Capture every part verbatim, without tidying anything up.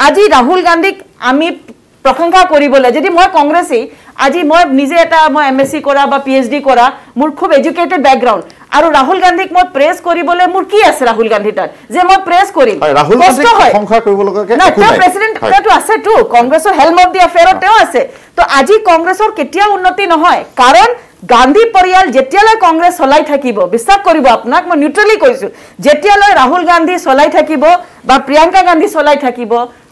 আজি ৰাহুল গান্ধীক আমি প্ৰশংসা কৰিবলৈ যদি মই কংগ্ৰেছী আজি মই নিজে এটা মই এমএসসি কৰা বা পিএইচডি কৰা মোৰ খুব এডুকেটেড ব্যাকগ্ৰাউণ্ড আৰু ৰাহুল গান্ধীক মই প্ৰেছ কৰিবলৈ মোৰ কি আছে ৰাহুল গান্ধী তাত যে মই প্ৰেছ কৰিম ৰাহুল গান্ধীক প্ৰশংসা কৰিব লগা না তেওঁ প্ৰেসিডেন্ট তেটো আছে তো কংগ্ৰেছৰ হেলম অফ দি এফেয়াৰত তেওঁ আছে তো আজি কংগ্ৰেছৰ কেতিয়া উন্নতি নহয় কাৰণ গান্ধী পৰিয়াল যেতিয়ালৈ কংগ্ৰেছ চলাই থাকিব বিশ্বাস কৰিব আপোনাক মই নিউট্ৰেলি কৈছো যেতিয়ালৈ ৰাহুল গান্ধী চলাই থাকিব বা প্ৰিয়ংকা গান্ধী চলাই থাকিব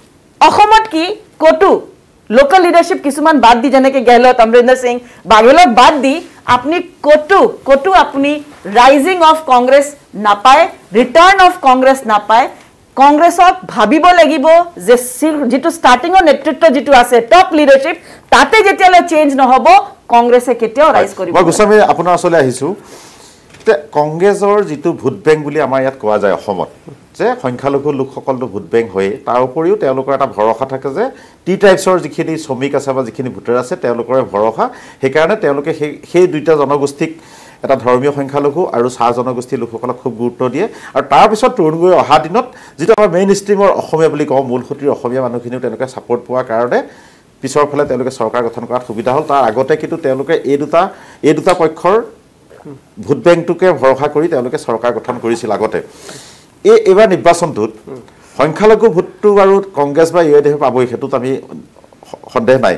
অসমত কি কটু লোকাল লিডাৰশিপ কিছুমান বাদ দি যেনেকে গেহলত অমৰিন্দৰ সিং বাগেলক বাদ দি আপনি কটু কটু আপনি ৰাইজিং অফ কংগ্ৰেছ নাপায় ৰিটাৰ্ণ অফ কংগ্ৰেছ নাপায় কংগ্ৰেছক ভাবিব লাগিব যে যেটো ষ্টাৰ্টিংৰ নেতৃত্ব যেটো আছে টপ লিডাৰশিপ তাতে যেতিয়ালৈ চেঞ্জ নহব কংগ্ৰেছে কেতিয়াও ৰাইজ কৰিব মই গোস্বামী আপোনাৰ ওচৰলৈ আহিছো তে কংগ্ৰেছৰ যেটো ভোট বেংক বুলি আমাৰ ইয়াত কোৱা যায় অসমত যে সংখ্যালঘু লোকসকলটো ভোট বেংক হয় তাৰ উপৰিও তেওঁলোকৰ এটা ভৰসা থাকে যে টি টাইপছৰ যিখিনি শ্ৰমিক আছে বা যিখিনি ভোটাৰ আছে তেওঁলোকৰ ভৰসা সেইকাৰণে তেওঁলোকে সেই দুইটা জনগোষ্ঠীক এটা ধৰ্মীয় সংখ্যালঘু আৰু চাহ জনগোষ্ঠীৰ লোকসকলক খুব গুৰুত্ব দিয়ে আৰু তাৰ পিছত তৰুণ গগৈ অহা দিনত যেটো আমাৰ মেইন ষ্ট্ৰীমৰ অসমীয়া বুলি কওঁ মূলসুঁতিৰ অসমীয়া মানুহখিনিও তেওঁলোকে সাপোৰ্ট পোৱাৰ কাৰণে পিছৰ ফালে তেওঁলোকে চৰকাৰ গঠন কৰাত সুবিধা হ'ল তাৰ আগতে কিন্তু তেওঁলোকে এই দুটা এই দুটা পক্ষৰ ভোট বেংকটোকে ভৰসা কৰি তেওঁলোকে চৰকাৰ গঠন কৰিছিল আগতে এই এবাৰ নিৰ্বাচনটোত সংখ্যালঘু ভোটটো আৰু কংগ্ৰেছ বা ইউডিএফ পাবই হেতুত আমি সন্দেহ নাই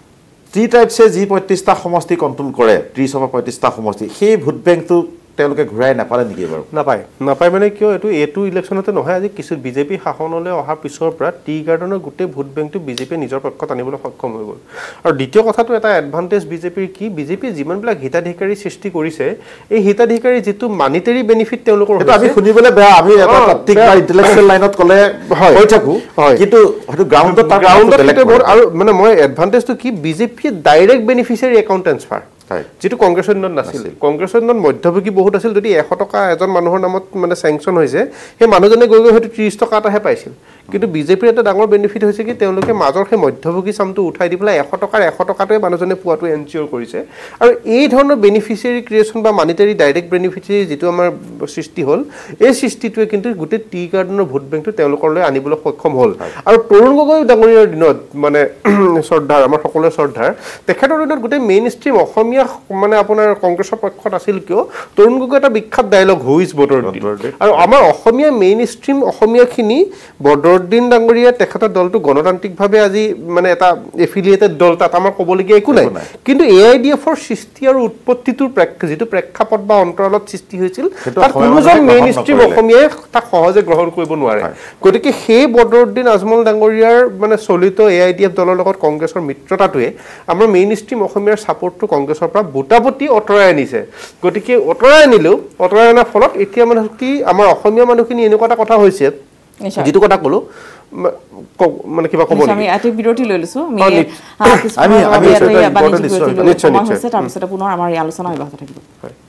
টি টাইপছে যি পঁয়ত্ৰিশটা সমষ্টি কন্ট্ৰোল কৰে ত্ৰিশ বা পঁয়ত্ৰিশটা সমষ্টি সেই ভোট বেংকটো তেওঁলোকে ঘূৰাই নাপালে নেকি বাৰু নাপায় নাপায় মানে কিয় এটো এটো ইলেকশ্যনতে নহয় আজি কিছু বিজেপি শাসনলৈ অহাৰ পিছৰ পৰা টি গাৰ্ডনৰ গোটেই ভোট বেংকটো বিজেপি নিজৰ পক্ষত আনিবলৈ সক্ষম হৈ গ'ল আৰু দ্বিতীয় কথাটো এটা এডভান্টেজ বিজেপিৰ কি বিজেপি যিমানবিলাক হিতাধিকাৰী সৃষ্টি কৰিছে এই হিতাধিকাৰী যেটো মানিটাৰী বেনিফিট তেওঁলোকৰ এটা আমি শুনিবলৈ বেয়া আমি এটা তাত্ত্বিক বা ইন্টেলেকচুৱেল লাইনত কলে হৈ থাকো কিন্তু হয়তো গ্ৰাউণ্ডত গ্ৰাউণ্ডত আৰু মানে মই এডভান্টেজটো কি BJP direct beneficiary account transfer যেটো কংগ্ৰেছৰ দিনত নাছিল কংগ্ৰেছৰ দিনত মধ্যভোগী বহুত আছিল যদি এশ টকা এজন মানুহৰ নামত মানে স্যাংচন হৈছে সেই মানুহজনে গৈ গৈ হয়তো ত্ৰিশ টকা এটাহে পাইছিল কিন্তু বিজেপিৰ এটা ডাঙৰ বেনিফিট হৈছে কি তেওঁলোকে মাজৰ সেই মধ্যভোগী চামটো উঠাই দি পেলাই এশ টকাৰ এশ টকাটোৱে মানুহজনে পোৱাটো এনচিঅৰ কৰিছে আৰু এই ধৰণৰ বেনিফিচিয়াৰী ক্ৰিয়েশ্যন বা মানিটাৰী ডাইৰেক্ট বেনিফিচিয়াৰী যেটো আমাৰ সৃষ্টি হ'ল এই সৃষ্টিটোৱে কিন্তু গোটেই টি গাৰ্ডনৰ ভোট বেংকটো তেওঁলোকলৈ আনিবলৈ সক্ষম হ'ল আৰু তৰুণ গগৈ ডাঙৰীয়াৰ দিনত মানে শ্ৰদ্ধাৰ আমাৰ সকলোৰে শ্ৰদ্ধাৰ তেখেতৰ দিনত গোটেই মেইন ষ্ট্ৰীম অসমীয়া মানে আপোনাৰ কংগ্ৰেছৰ পক্ষত আছিল কিয় তৰুণ গগৈ এটা বিখ্যাত ডায়লগ হুইজ বৰ্ডৰ আৰু আমাৰ অসমীয়া মেইন ষ্ট্ৰীম অসমীয়াখিনি বৰ্ডৰদিন ডাঙৰীয়া তেখেতৰ দলটো গণতান্ত্ৰিকভাৱে আজি মানে এটা এফিলিয়েটেড দল তাত আমাৰ ক'বলগীয়া একো নাই কিন্তু এ আই ডি এফৰ সৃষ্টি আৰু উৎপত্তিটোৰ যেটো প্ৰেক্ষাপট বা অন্তৰালত সৃষ্টি হৈছিল তাত কোনোজন মেইন ষ্ট্ৰীম অসমীয়াই তাক সহজে গ্ৰহণ কৰিব নোৱাৰে গতিকে সেই বৰ্ডৰদিন আজমল ডাঙৰীয়াৰ মানে চলিত এ আই ডি এফ দলৰ লগত কংগ্ৰেছৰ মিত্ৰতাটোৱে আমাৰ মেইন ষ্ট্ৰীম অসমীয়াৰ সাপোৰ্টটো কংগ্ৰেছৰ পৰা বুটাবুটি অতৰাই আনিছে গতিকে অতৰাই আনিলেও অতৰাই অনাৰ ফলত এতিয়া মানে কি আমাৰ অসমীয়া মানুহখিনি এনেকুৱা এটা কথা হৈছে যেটো কথা কলো মানে কিবা ক'ব আমি এটি বিৰতি লৈ লৈছো আমি আমি নিশ্চয় নিশ্চয় তাৰপিছত পুনৰ আমাৰ এই আলোচনা অব্যাহত থাকিব